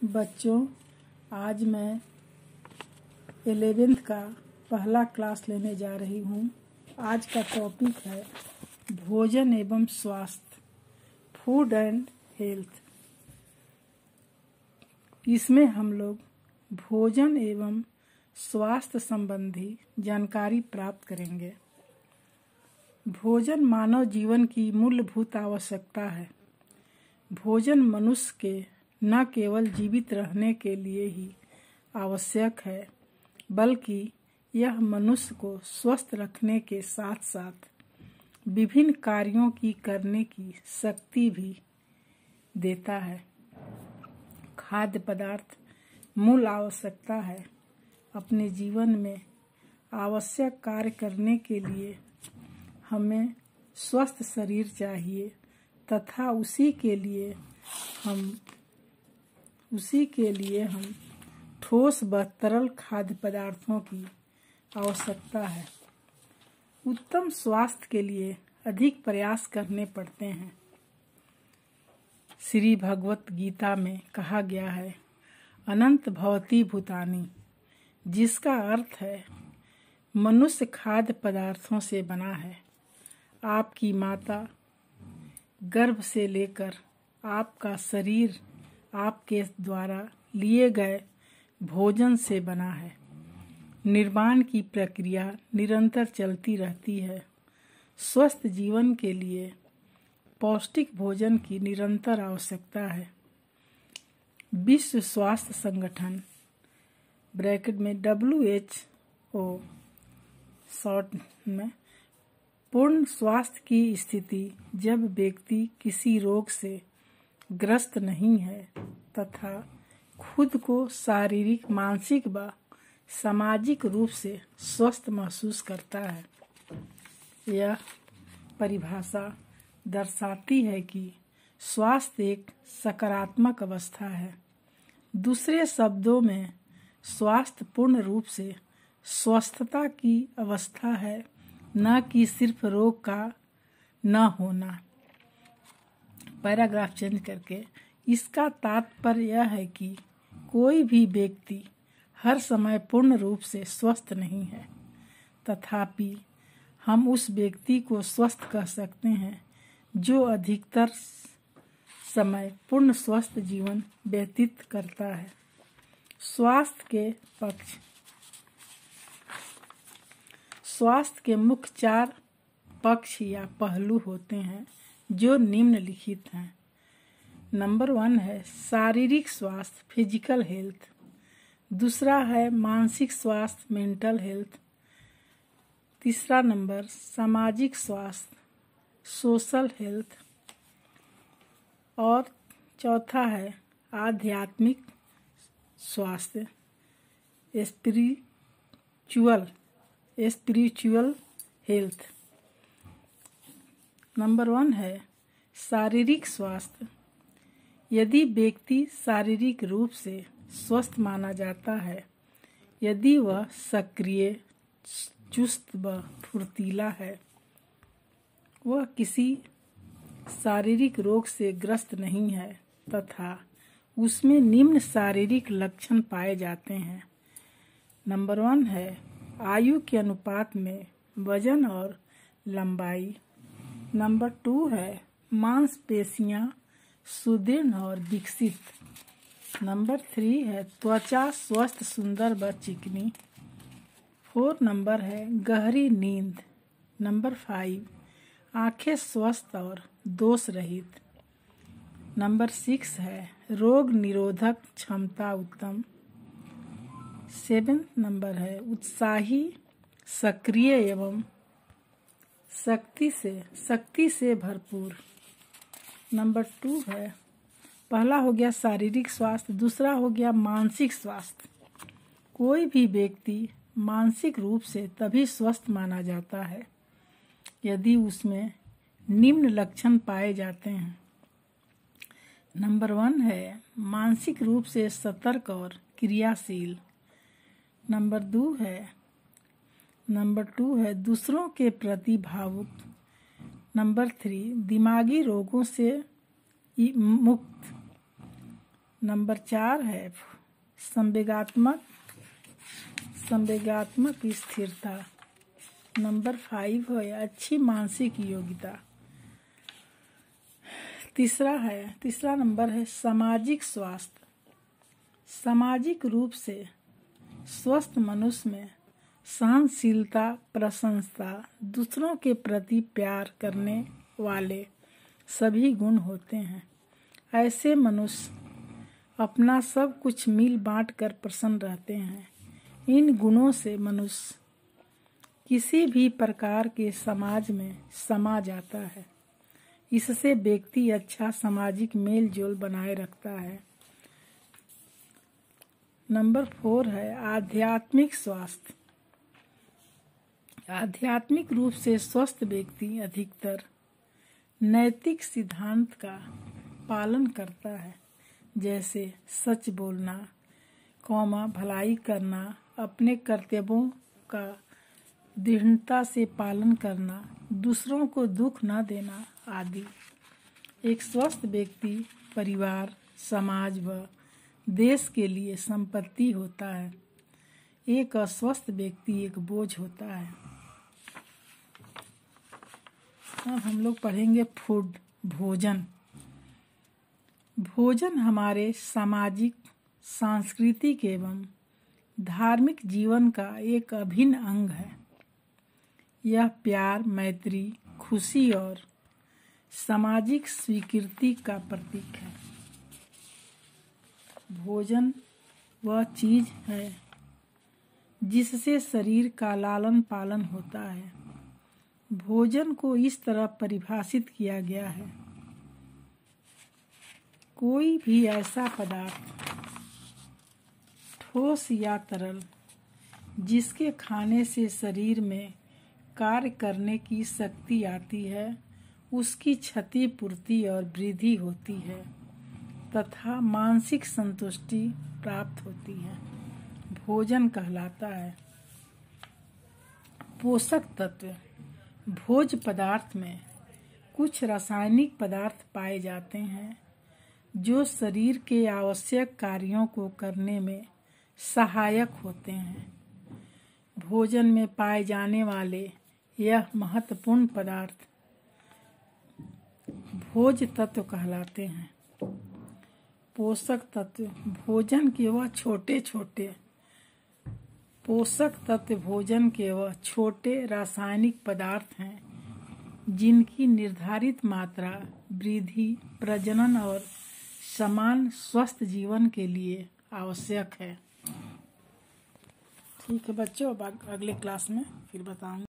बच्चों, आज मैं 11th का पहला क्लास लेने जा रही हूँ। आज का टॉपिक है भोजन एवं स्वास्थ्य, फूड एंड हेल्थ। इसमें हम लोग भोजन एवं स्वास्थ्य संबंधी जानकारी प्राप्त करेंगे। भोजन मानव जीवन की मूलभूत आवश्यकता है। भोजन मनुष्य के न केवल जीवित रहने के लिए ही आवश्यक है, बल्कि यह मनुष्य को स्वस्थ रखने के साथ साथ विभिन्न कार्यों की करने की शक्ति भी देता है। खाद्य पदार्थ मूल आवश्यकता है। अपने जीवन में आवश्यक कार्य करने के लिए हमें स्वस्थ शरीर चाहिए तथा उसी के लिए हम ठोस व तरल खाद्य पदार्थों की आवश्यकता है। उत्तम स्वास्थ्य के लिए अधिक प्रयास करने पड़ते हैं। श्री भगवत गीता में कहा गया है, अनंत भवति भूतानि, जिसका अर्थ है मनुष्य खाद्य पदार्थों से बना है। आपकी माता गर्भ से लेकर आपका शरीर आपके द्वारा लिए गए भोजन से बना है। निर्माण की प्रक्रिया निरंतर चलती रहती है। स्वस्थ जीवन के लिए पौष्टिक भोजन की निरंतर आवश्यकता है। विश्व स्वास्थ्य संगठन ब्रैकेट में WHO शॉर्ट में पूर्ण स्वास्थ्य की स्थिति जब व्यक्ति किसी रोग से ग्रस्त नहीं है तथा खुद को शारीरिक, मानसिक व सामाजिक रूप से स्वस्थ महसूस करता है। यह परिभाषा दर्शाती है कि स्वास्थ्य एक सकारात्मक अवस्था है। दूसरे शब्दों में स्वास्थ्य पूर्ण रूप से स्वस्थता की अवस्था है, न कि सिर्फ रोग का न होना। पैराग्राफ चेंज करके इसका तात्पर्य यह है कि कोई भी व्यक्ति हर समय पूर्ण रूप से स्वस्थ नहीं है, तथापि हम उस व्यक्ति को स्वस्थ कह सकते हैं जो अधिकतर समय पूर्ण स्वस्थ जीवन व्यतीत करता है। स्वास्थ्य के पक्ष। स्वास्थ्य के मुख्य 4 पक्ष या पहलू होते हैं जो निम्नलिखित हैं। नंबर 1 है शारीरिक स्वास्थ्य, फिजिकल हेल्थ। दूसरा है मानसिक स्वास्थ्य, मेंटल हेल्थ। तीसरा नंबर सामाजिक स्वास्थ्य, सोशल हेल्थ। और चौथा है आध्यात्मिक स्वास्थ्य, स्पिरिचुअल हेल्थ। नंबर 1 है शारीरिक स्वास्थ्य। यदि व्यक्ति शारीरिक रूप से स्वस्थ माना जाता है, यदि वह सक्रिय, चुस्त व फुर्तीला है, वह किसी शारीरिक रोग से ग्रस्त नहीं है तथा उसमें निम्न शारीरिक लक्षण पाए जाते हैं। नंबर 1 है आयु के अनुपात में वजन और लंबाई। नंबर 2 है मांसपेशियां सुदृढ़ और विकसित। नंबर 3 है त्वचा स्वस्थ, सुंदर व चिकनी। 4 नंबर है गहरी नींद। नंबर 5 आंखें स्वस्थ और दोष रहित। नंबर 6 है रोग निरोधक क्षमता उत्तम। 7 नंबर है उत्साही, सक्रिय एवं शक्ति से भरपूर। नंबर 2 है, पहला हो गया शारीरिक स्वास्थ्य, दूसरा हो गया मानसिक स्वास्थ्य। कोई भी व्यक्ति मानसिक रूप से तभी स्वस्थ माना जाता है यदि उसमें निम्न लक्षण पाए जाते हैं। नंबर 1 है मानसिक रूप से सतर्क और क्रियाशील। नंबर 2 है दूसरों के प्रति भावुक। नंबर 3 दिमागी रोगों से मुक्त। नंबर 4 है संवेगात्मक स्थिरता। नंबर 5 है अच्छी मानसिक योग्यता। तीसरा नंबर है सामाजिक स्वास्थ्य। सामाजिक रूप से स्वस्थ मनुष्य में सहनशीलता, प्रशंसा, दूसरों के प्रति प्यार करने वाले सभी गुण होते हैं। ऐसे मनुष्य अपना सब कुछ मिल बांट कर प्रसन्न रहते हैं। इन गुणों से मनुष्य किसी भी प्रकार के समाज में समा जाता है। इससे व्यक्ति अच्छा सामाजिक मेल जोल बनाए रखता है। नंबर 4 है आध्यात्मिक स्वास्थ्य। आध्यात्मिक रूप से स्वस्थ व्यक्ति अधिकतर नैतिक सिद्धांत का पालन करता है, जैसे सच बोलना, भलाई करना, अपने कर्तव्यों का दृढ़ता से पालन करना, दूसरों को दुख न देना आदि। एक स्वस्थ व्यक्ति परिवार, समाज व देश के लिए संपत्ति होता है। एक अस्वस्थ व्यक्ति एक बोझ होता है। अब हम लोग पढ़ेंगे फूड, भोजन। भोजन हमारे सामाजिक, सांस्कृतिक एवं धार्मिक जीवन का एक अभिन्न अंग है। यह प्यार, मैत्री, खुशी और सामाजिक स्वीकृति का प्रतीक है। भोजन वह चीज है जिससे शरीर का लालन पालन होता है। भोजन को इस तरह परिभाषित किया गया है, कोई भी ऐसा पदार्थ, ठोस या तरल, जिसके खाने से शरीर में कार्य करने की शक्ति आती है, उसकी क्षतिपूर्ति और वृद्धि होती है तथा मानसिक संतुष्टि प्राप्त होती है, भोजन कहलाता है। पोषक तत्व। भोज्य पदार्थ में कुछ रासायनिक पदार्थ पाए जाते हैं जो शरीर के आवश्यक कार्यों को करने में सहायक होते हैं। भोजन में पाए जाने वाले यह महत्वपूर्ण पदार्थ भोज्य तत्व कहलाते हैं। पोषक तत्व भोजन के वह छोटे रासायनिक पदार्थ हैं जिनकी निर्धारित मात्रा वृद्धि, प्रजनन और समान स्वस्थ जीवन के लिए आवश्यक है। ठीक है बच्चों, अब अगले क्लास में फिर बताऊंगा।